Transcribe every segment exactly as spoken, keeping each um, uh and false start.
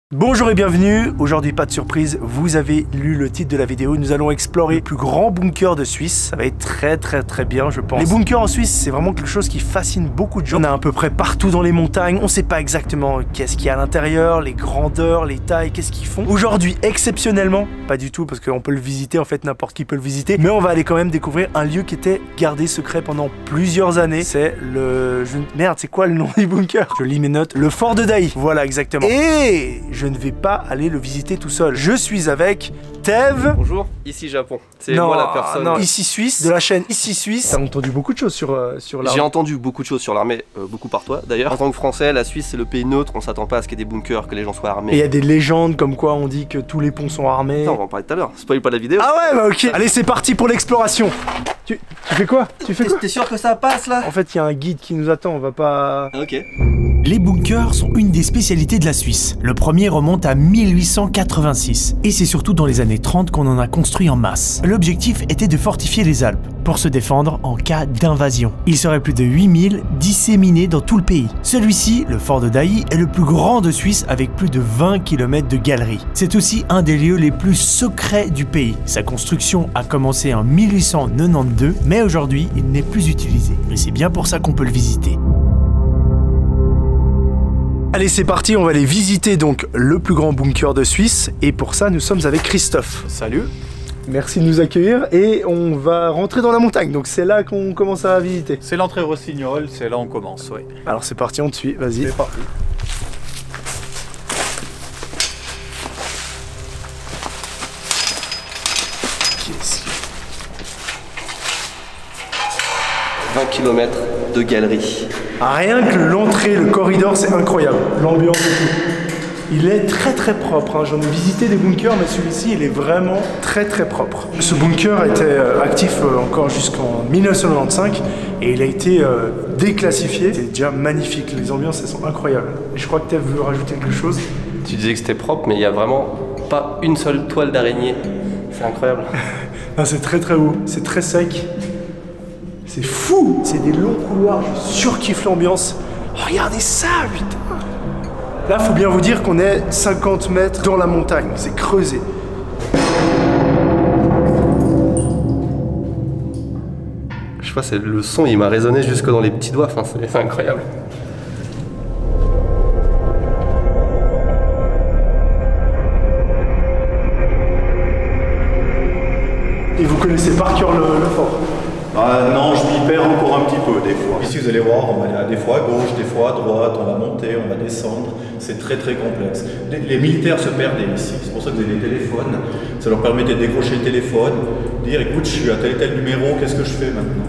Bonjour et bienvenue, aujourd'hui pas de surprise, vous avez lu le titre de la vidéo, nous allons explorer le plus grand bunker de Suisse, ça va être très très très bien je pense. Les bunkers en Suisse c'est vraiment quelque chose qui fascine beaucoup de gens, on a à peu près partout dans les montagnes, on sait pas exactement qu'est-ce qu'il y a à l'intérieur, les grandeurs, les tailles, qu'est-ce qu'ils font. Aujourd'hui exceptionnellement, pas du tout parce qu'on peut le visiter, en fait n'importe qui peut le visiter, mais on va aller quand même découvrir un lieu qui était gardé secret pendant plusieurs années, c'est le... Je... Merde c'est quoi le nom du bunker? Je lis mes notes, le fort de Daï, voilà exactement. Et je ne vais pas aller le visiter tout seul. Je suis avec Tev. Bonjour, ici Japon. C'est moi la personne. Non, ici Suisse, de la chaîne Ici Suisse. T'as entendu beaucoup de choses sur, euh, sur l'armée. J'ai entendu beaucoup de choses sur l'armée, euh, beaucoup par toi d'ailleurs. En tant que Français, la Suisse c'est le pays neutre, on s'attend pas à ce qu'il y ait des bunkers, que les gens soient armés. Et il y a des légendes comme quoi on dit que tous les ponts sont armés. Non, on va en parler tout à l'heure, spoil pas la vidéo. Ah ouais, bah ok. Allez, c'est parti pour l'exploration. Tu, tu fais quoi? Tu fais quoi? T'es sûr que ça passe là? En fait, il y a un guide qui nous attend, on va pas... Ah, ok. Les bunkers sont une des spécialités de la Suisse. Le premier remonte à mille huit cent quatre-vingt-six et c'est surtout dans les années trente qu'on en a construit en masse. L'objectif était de fortifier les Alpes pour se défendre en cas d'invasion. Il serait plus de huit mille disséminés dans tout le pays. Celui-ci, le fort de Daï, est le plus grand de Suisse avec plus de vingt kilomètres de galeries. C'est aussi un des lieux les plus secrets du pays. Sa construction a commencé en mille huit cent quatre-vingt-douze, mais aujourd'hui, il n'est plus utilisé. Et c'est bien pour ça qu'on peut le visiter. Allez, c'est parti, on va aller visiter donc le plus grand bunker de Suisse et pour ça nous sommes avec Christophe. Salut. Merci de nous accueillir et on va rentrer dans la montagne, donc c'est là qu'on commence à visiter. C'est l'entrée Rossignol, c'est là où on commence, oui. Alors c'est parti, on te suit, vas-y. C'est parti. vingt kilomètres de galerie. Ah, rien que l'entrée, le corridor, c'est incroyable. L'ambiance et tout. Il est très très propre. Hein. J'en ai visité des bunkers, mais celui-ci, il est vraiment très très propre. Ce bunker était actif encore jusqu'en mille neuf cent quatre-vingt-quinze et il a été euh, déclassifié. C'est déjà magnifique. Les ambiances, elles sont incroyables. Et je crois que Tev veut rajouter quelque chose. Tu disais que c'était propre, mais il y a vraiment pas une seule toile d'araignée. C'est incroyable. C'est très très haut. C'est très sec. C'est fou! C'est des longs couloirs, je surkiffe l'ambiance. Oh, regardez ça, putain! Là, faut bien vous dire qu'on est cinquante mètres dans la montagne, c'est creusé. Je sais pas, c'est le son, il m'a résonné jusque dans les petits doigts, enfin, c'est incroyable. Et vous connaissez par cœur le, le fort? Ah, non, je m'y perds encore un petit peu des fois. Ici, vous allez voir, on va aller des fois à gauche, des fois à droite, on va monter, on va descendre. C'est très très complexe. Les, les militaires se perdaient ici, c'est pour ça que vous avez des téléphones. Ça leur permettait de décrocher le téléphone, de dire écoute, je suis à tel et tel numéro, qu'est-ce que je fais maintenant?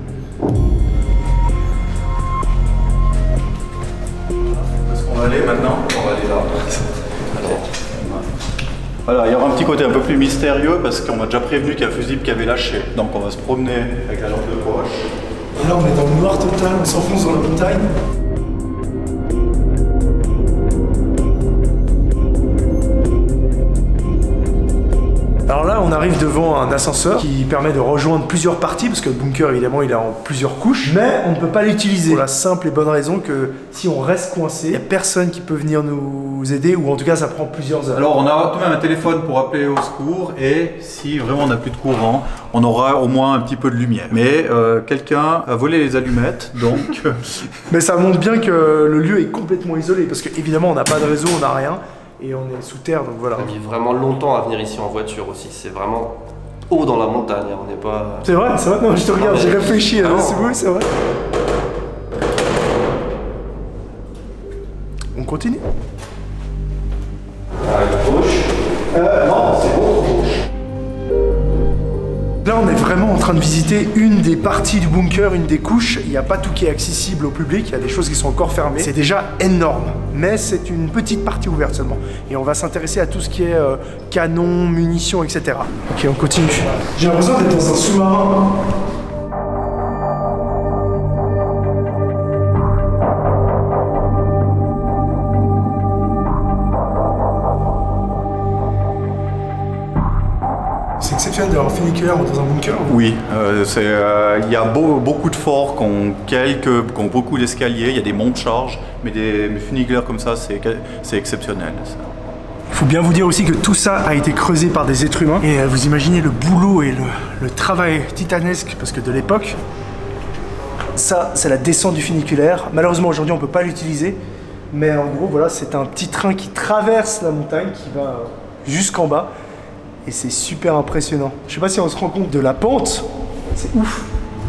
Où est-ce qu'on va aller maintenant? On va aller là. Alors, voilà, il y aura un petit côté un peu plus mystérieux parce qu'on m'a déjà prévenu qu'il y a un fusible qui avait lâché. Donc on va se promener avec la lampe de poche. Et là on est dans le noir total, on s'enfonce dans la montagne. Alors là on arrive devant un ascenseur qui permet de rejoindre plusieurs parties parce que le bunker évidemment il est en plusieurs couches, mais on ne peut pas l'utiliser pour la simple et bonne raison que si on reste coincé, il n'y a personne qui peut venir nous aider ou en tout cas ça prend plusieurs heures. Alors on a tout de même un téléphone pour appeler au secours et si vraiment on n'a plus de courant, on aura au moins un petit peu de lumière. Mais euh, quelqu'un a volé les allumettes donc... Mais ça montre bien que le lieu est complètement isolé parce qu'évidemment on n'a pas de réseau, on n'a rien. Et on est sous terre, donc voilà. On a mis vraiment longtemps à venir ici en voiture aussi. C'est vraiment haut dans la montagne. On n'est pas. C'est vrai, c'est vrai. Non, je te regarde, j'ai réfléchi. Hein. C'est beau, c'est vrai. On continue. À gauche. Euh, non, c'est bon. Là, on est vraiment en train de visiter une des parties du bunker, une des couches. Il n'y a pas tout qui est accessible au public, il y a des choses qui sont encore fermées. C'est déjà énorme, mais c'est une petite partie ouverte seulement. Et on va s'intéresser à tout ce qui est euh, canon, munitions, et cetera. Ok, on continue. J'ai l'impression d'être dans un sous-marin. C'est exceptionnel d'avoir fait nucléaire dans un bunker. Oui, euh, il euh, y a beau, beaucoup de forts qui ont, quelques, qui ont beaucoup d'escaliers, il y a des monts de charge, mais des funiculaires comme ça, c'est exceptionnel. Ça. Il faut bien vous dire aussi que tout ça a été creusé par des êtres humains. Et euh, vous imaginez le boulot et le, le travail titanesque, parce que de l'époque, ça c'est la descente du funiculaire. Malheureusement aujourd'hui on ne peut pas l'utiliser. Mais en gros voilà, c'est un petit train qui traverse la montagne, qui va jusqu'en bas. Et c'est super impressionnant. Je sais pas si on se rend compte de la pente. C'est ouf.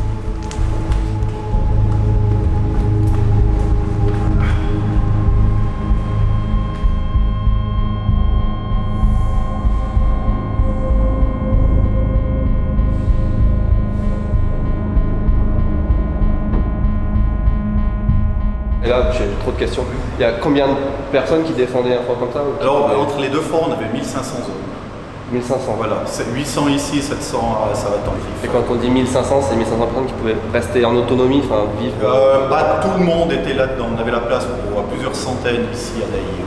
Et là, j'ai trop de questions. Il y a combien de personnes qui défendaient un fort comme ça? Alors, entre les deux forts, on avait mille cinq cents hommes. mille cinq cents. Voilà, huit cents ici, sept cents à Sarratt-en-Vif. Et quand on dit mille cinq cents, c'est mille cinq cents personnes qui pouvaient rester en autonomie, enfin vivre euh, Pas tout le monde était là-dedans. On avait la place pour plusieurs centaines ici à Daïr.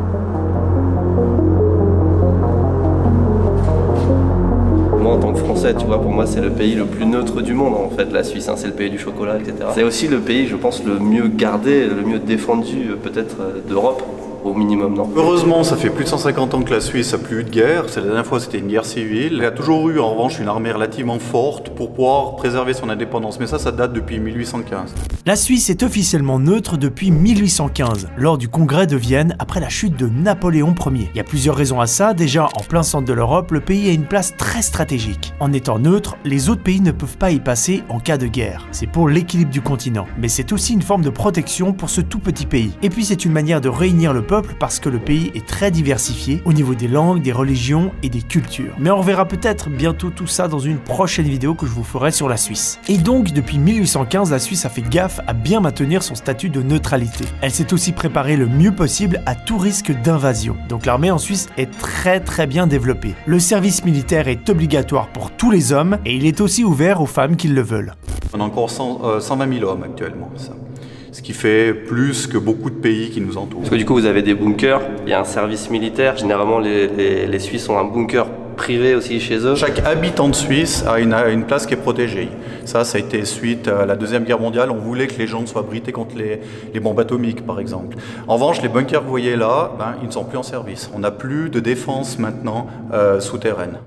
Moi, en tant que Français, tu vois, pour moi, c'est le pays le plus neutre du monde, en fait, la Suisse. Hein, c'est le pays du chocolat, et cetera. C'est aussi le pays, je pense, le mieux gardé, le mieux défendu, peut-être, d'Europe. Au minimum, non. Heureusement, ça fait plus de cent cinquante ans que la Suisse n'a plus eu de guerre. C'est la dernière fois, c'était une guerre civile. Il y a toujours eu, en revanche, une armée relativement forte pour pouvoir préserver son indépendance. Mais ça, ça date depuis mille huit cent quinze. La Suisse est officiellement neutre depuis mille huit cent quinze, lors du congrès de Vienne après la chute de Napoléon Ier. Il y a plusieurs raisons à ça. Déjà, en plein centre de l'Europe, le pays a une place très stratégique. En étant neutre, les autres pays ne peuvent pas y passer en cas de guerre. C'est pour l'équilibre du continent. Mais c'est aussi une forme de protection pour ce tout petit pays. Et puis, c'est une manière de réunir le peuple parce que le pays est très diversifié au niveau des langues, des religions et des cultures. Mais on reverra peut-être bientôt tout ça dans une prochaine vidéo que je vous ferai sur la Suisse. Et donc, depuis mille huit cent quinze, la Suisse a fait gaffe à bien maintenir son statut de neutralité. Elle s'est aussi préparée le mieux possible à tout risque d'invasion. Donc l'armée en Suisse est très très bien développée. Le service militaire est obligatoire pour tous les hommes et il est aussi ouvert aux femmes qui le veulent. On a encore cent, euh, cent vingt mille hommes actuellement, ça. Ce qui fait plus que beaucoup de pays qui nous entourent. Parce que du coup, vous avez des bunkers, il y a un service militaire. Généralement, les, les, les Suisses ont un bunker privé aussi chez eux. Chaque habitant de Suisse a une, a une place qui est protégée. Ça, ça a été suite à la Deuxième Guerre mondiale. On voulait que les gens soient abrités contre les, les bombes atomiques, par exemple. En revanche, les bunkers que vous voyez là, ben, ils ne sont plus en service. On n'a plus de défense maintenant euh, souterraine.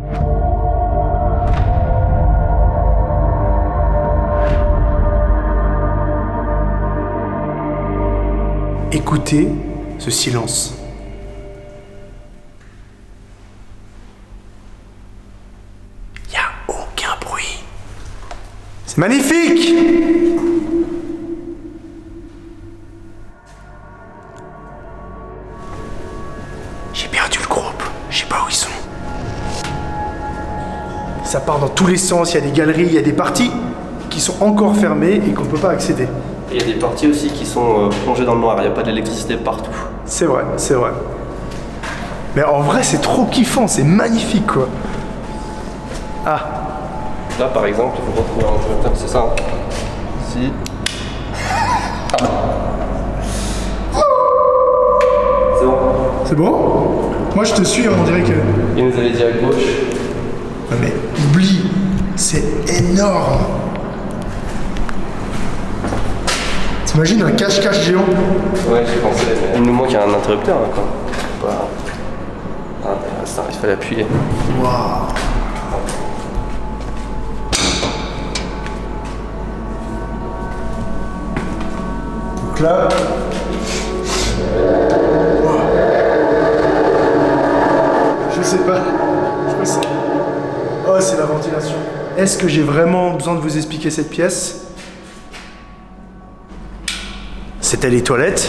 Écoutez ce silence. Il n'y a aucun bruit. C'est magnifique! J'ai perdu le groupe. Je sais pas où ils sont. Ça part dans tous les sens. Il y a des galeries, il y a des parties qui sont encore fermées et qu'on ne peut pas accéder. Il y a des parties aussi qui sont euh, plongées dans le noir, il n'y a pas d'électricité partout. C'est vrai, c'est vrai. Mais en vrai, c'est trop kiffant, c'est magnifique, quoi. Ah. Là, par exemple, il faut retrouver un interrupteur, c'est ça, hein. Si. C'est bon. C'est bon? Moi, je te suis, on dirait que... Il nous avait dit à gauche. Ouais, mais oublie, c'est énorme. T'imagines un cache-cache géant? Ouais, j'ai pensé, mais il nous manque un interrupteur, hein, quoi. Pas... Ah, ça, il fallait appuyer. Waouh. Donc là... Wow. Je sais pas. Je crois que c'est... Oh, c'est la ventilation. Est-ce que j'ai vraiment besoin de vous expliquer cette pièce? C'était les toilettes.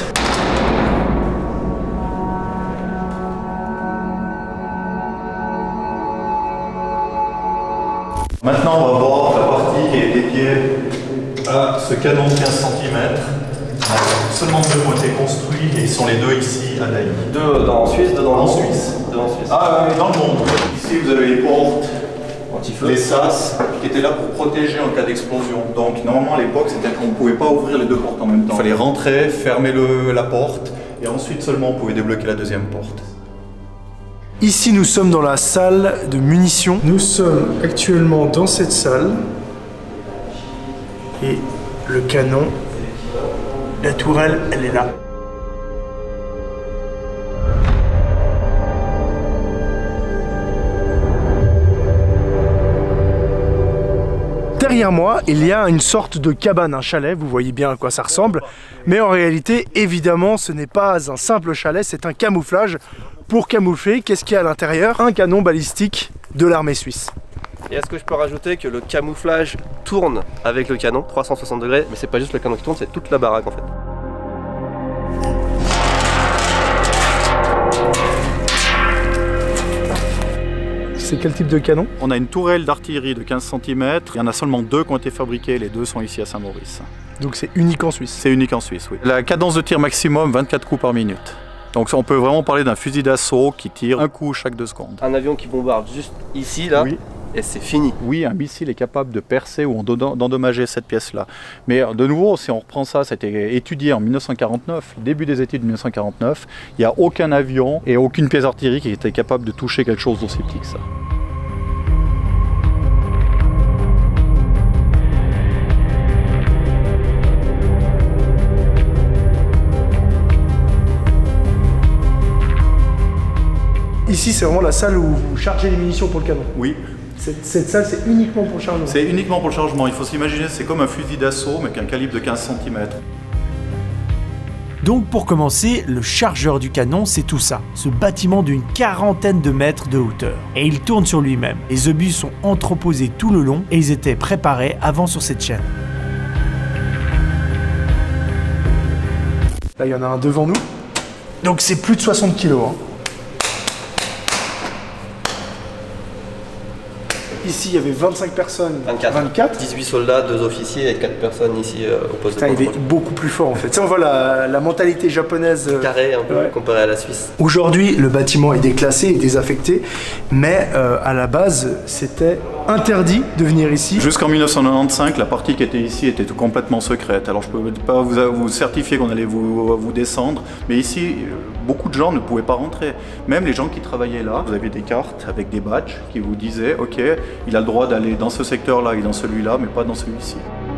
Maintenant, on va voir la partie qui est dédiée à ce canon de quinze centimètres. Seulement deux ont été construits et ils sont les deux ici à Daïr. Deux dans en Suisse, deux dans En le Suisse. Deux en Suisse. Ah, dans le monde. Ici, vous avez les portes, Anti-feu. les sas, qui étaient là pour protéger en cas d'explosion. Donc, normalement, à l'époque, c'était qu'on ne pouvait pas ouvrir les deux portes en même temps. Il fallait rentrer, fermer le, la porte, et ensuite seulement on pouvait débloquer la deuxième porte. Ici, nous sommes dans la salle de munitions. Nous sommes actuellement dans cette salle. Et le canon, la tourelle, elle est là. derrière moi, il y a une sorte de cabane, un chalet, vous voyez bien à quoi ça ressemble. Mais en réalité, évidemment, ce n'est pas un simple chalet, c'est un camouflage. Pour camoufler, qu'est-ce qu'il y a à l'intérieur? Un canon balistique de l'armée suisse. Et est-ce que je peux rajouter que le camouflage tourne avec le canon, trois cent soixante degrés, mais c'est pas juste le canon qui tourne, c'est toute la baraque en fait. C'est quel type de canon? On a une tourelle d'artillerie de quinze centimètres. Il y en a seulement deux qui ont été fabriqués. Les deux sont ici à Saint-Maurice. Donc c'est unique en Suisse? C'est unique en Suisse, oui. La cadence de tir maximum, vingt-quatre coups par minute. Donc on peut vraiment parler d'un fusil d'assaut qui tire un coup chaque deux secondes. Un avion qui bombarde juste ici, là, oui. Et c'est fini. Oui, un missile est capable de percer ou d'endommager cette pièce-là. Mais de nouveau, si on reprend ça, ça a été étudié en mille neuf cent quarante-neuf, début des études de mille neuf cent quarante-neuf. Il n'y a aucun avion et aucune pièce d'artillerie qui était capable de toucher quelque chose d'aussi petit que ça. Ici, c'est vraiment la salle où vous chargez les munitions pour le canon. Oui. Cette, cette salle, c'est uniquement pour le chargement. C'est uniquement pour le chargement. Il faut s'imaginer, c'est comme un fusil d'assaut, mais qu'un calibre de quinze centimètres. Donc pour commencer, le chargeur du canon, c'est tout ça. Ce bâtiment d'une quarantaine de mètres de hauteur. Et il tourne sur lui-même. Les obus sont entreposés tout le long et ils étaient préparés avant sur cette chaîne. Là, il y en a un devant nous. Donc c'est plus de soixante kilos. Hein. Ici, il y avait vingt-cinq personnes. vingt-quatre. vingt-quatre. dix-huit soldats, deux officiers et quatre personnes ici euh, au poste Putain, de contrôle. il est beaucoup plus fort en fait. Ça, on voit la, la mentalité japonaise. Euh... Carré un peu ouais. Comparé à la Suisse. Aujourd'hui, le bâtiment est déclassé et désaffecté, mais euh, à la base, c'était interdit de venir ici. Jusqu'en mille neuf cent quatre-vingt-quinze, la partie qui était ici était complètement secrète. Alors je ne peux pas vous, vous certifier qu'on allait vous, vous descendre, mais ici, beaucoup de gens ne pouvaient pas rentrer. Même les gens qui travaillaient là, vous aviez des cartes avec des badges qui vous disaient « Ok, il a le droit d'aller dans ce secteur-là et dans celui-là, mais pas dans celui-ci. »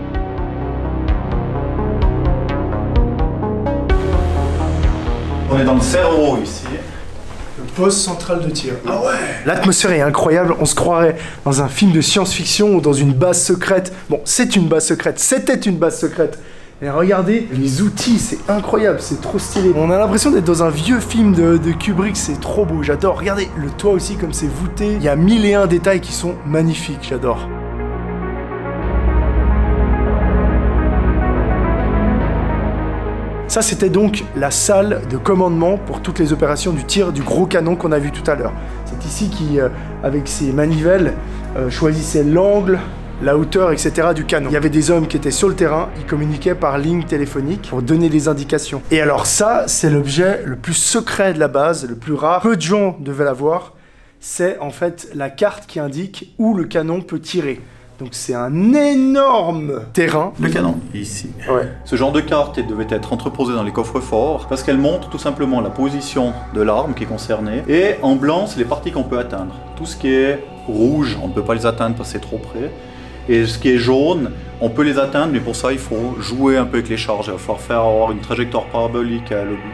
On est dans le cerveau ici. Le poste central de tir. Ah ouais! L'atmosphère est incroyable, on se croirait dans un film de science-fiction ou dans une base secrète. Bon, c'est une base secrète, c'était une base secrète. Et regardez, les outils, c'est incroyable, c'est trop stylé. On a l'impression d'être dans un vieux film de, de Kubrick, c'est trop beau, j'adore. Regardez, le toit aussi, comme c'est voûté. Il y a mille et un détails qui sont magnifiques, j'adore. Ça, c'était donc la salle de commandement pour toutes les opérations du tir du gros canon qu'on a vu tout à l'heure. C'est ici qui, euh, avec ses manivelles, euh, choisissait l'angle, la hauteur, et cetera du canon. Il y avait des hommes qui étaient sur le terrain, ils communiquaient par ligne téléphonique pour donner des indications. Et alors ça, c'est l'objet le plus secret de la base, le plus rare. Peu de gens devaient l'avoir. C'est en fait la carte qui indique où le canon peut tirer. Donc c'est un énorme terrain. Le canon, ici. Ouais. Ce genre de carte devait être entreposée dans les coffres forts parce qu'elle montre tout simplement la position de l'arme qui est concernée. Et en blanc, c'est les parties qu'on peut atteindre. Tout ce qui est rouge, on ne peut pas les atteindre parce que c'est trop près. Et ce qui est jaune, on peut les atteindre, mais pour ça, il faut jouer un peu avec les charges. Il va falloir faire avoir une trajectoire parabolique à l'obus.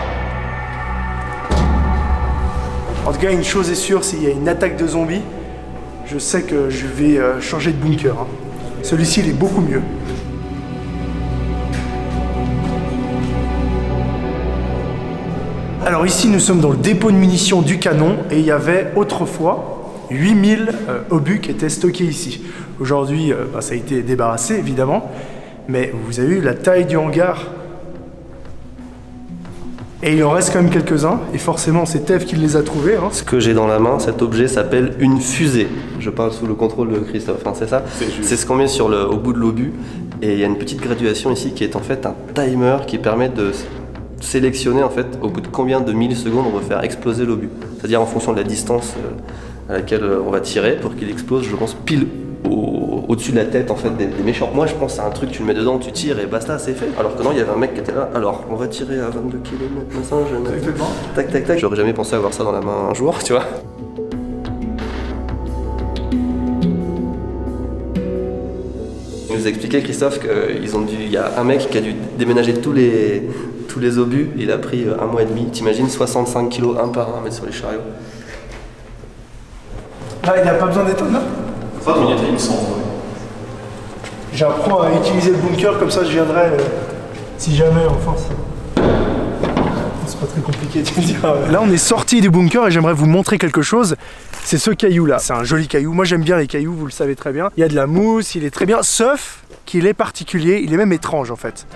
En tout cas, une chose est sûre, s'il y a une attaque de zombies, je sais que je vais euh, changer de bunker. Hein. Celui-ci, il est beaucoup mieux. Alors ici, nous sommes dans le dépôt de munitions du canon et il y avait autrefois huit mille euh, obus qui étaient stockés ici. Aujourd'hui, euh, bah, ça a été débarrassé, évidemment, mais vous avez vu la taille du hangar. Et il en reste quand même quelques-uns, et forcément c'est Tev qui les a trouvés. Hein. Ce que j'ai dans la main, cet objet s'appelle une fusée. Je parle sous le contrôle de Christophe, hein, c'est ça? C'est ce qu'on met sur le, au bout de l'obus. Et il y a une petite graduation ici qui est en fait un timer qui permet de sélectionner en fait au bout de combien de millisecondes on veut faire exploser l'obus. C'est-à-dire en fonction de la distance euh, à laquelle on va tirer pour qu'il explose, je pense, pile au-dessus de la tête en fait des, des méchants. Moi je pense à un truc, tu le mets dedans, tu tires et basta, c'est fait. Alors que non, il y avait un mec qui était là, alors on va tirer à vingt-deux kilomètres, je... tac tac tac. J'aurais jamais pensé avoir ça dans la main un jour, tu vois. Il nous a expliqué, Christophe, qu'ils ont dû, il y a un mec qui a dû déménager tous les, tous les obus, il a pris un mois et demi, t'imagines, soixante-cinq kilos un par un à mettre sur les chariots. Là, il n'a pas besoin d'éteindre là? Ça, il me semble. J'apprends à utiliser le bunker, comme ça je viendrai euh, si jamais en force. C'est pas très compliqué, tu me diras. Là on est sorti du bunker et j'aimerais vous montrer quelque chose. C'est ce caillou là, c'est un joli caillou. Moi j'aime bien les cailloux, vous le savez très bien. Il y a de la mousse, il est très bien, sauf qu'il est particulier, il est même étrange en fait.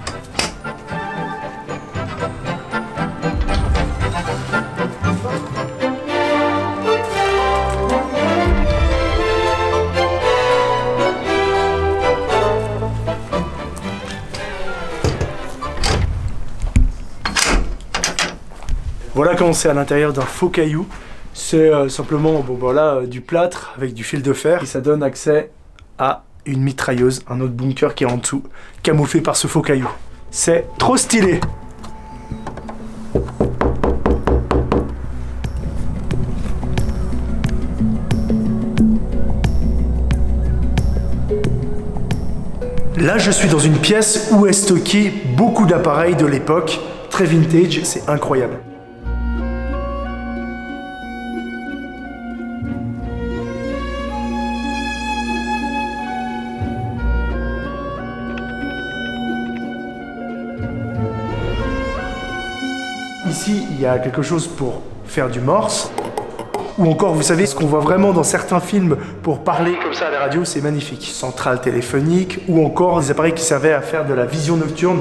Voilà comment c'est à l'intérieur d'un faux caillou. C'est euh, simplement bon, voilà, euh, du plâtre avec du fil de fer. Et ça donne accès à une mitrailleuse, un autre bunker qui est en dessous, camouflé par ce faux caillou. C'est trop stylé. Là, je suis dans une pièce où est stocké beaucoup d'appareils de l'époque, très vintage, c'est incroyable. Ici, il y a quelque chose pour faire du morse. Ou encore, vous savez, ce qu'on voit vraiment dans certains films pour parler comme ça à la radio, c'est magnifique. Centrale téléphonique, ou encore des appareils qui servaient à faire de la vision nocturne.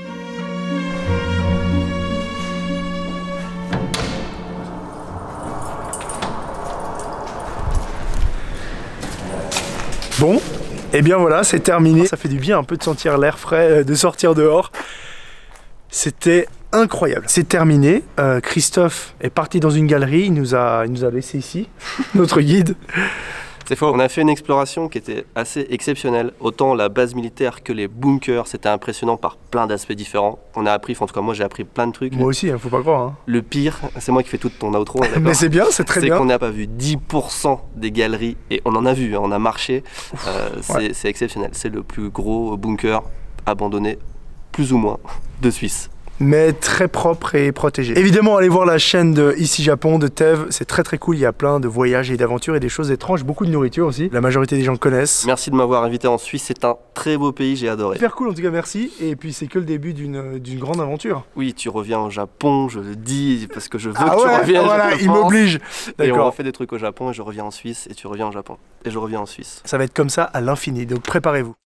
Bon, et eh bien voilà, c'est terminé. Ça fait du bien un peu de sentir l'air frais, de sortir dehors. C'était incroyable. C'est terminé. Euh, Christophe est parti dans une galerie. Il nous a, il nous a laissé ici, notre guide. C'est faux. On a fait une exploration qui était assez exceptionnelle. Autant la base militaire que les bunkers, c'était impressionnant par plein d'aspects différents. On a appris, en tout cas moi j'ai appris plein de trucs. Moi aussi, hein, faut pas croire. Hein. Le pire, c'est moi qui fais toute ton outro. Mais c'est bien, c'est très bien. C'est qu'on n'a pas vu dix pour cent des galeries et on en a vu, hein, on a marché. Euh, ouais. C'est exceptionnel. C'est le plus gros bunker abandonné, plus ou moins, de Suisse. Mais très propre et protégé. Évidemment, allez voir la chaîne de Ici Japon, de Tev, c'est très très cool, il y a plein de voyages et d'aventures et des choses étranges, beaucoup de nourriture aussi, la majorité des gens connaissent. Merci de m'avoir invité en Suisse, c'est un très beau pays, j'ai adoré. Super cool en tout cas, merci, et puis c'est que le début d'une d'une grande aventure. Oui, tu reviens au Japon, je le dis, parce que je veux ah que ouais, tu reviennes. Voilà, il m'oblige. Et on refait des trucs au Japon, et je reviens en Suisse, et tu reviens au Japon, et je reviens en Suisse. Ça va être comme ça à l'infini, donc préparez-vous.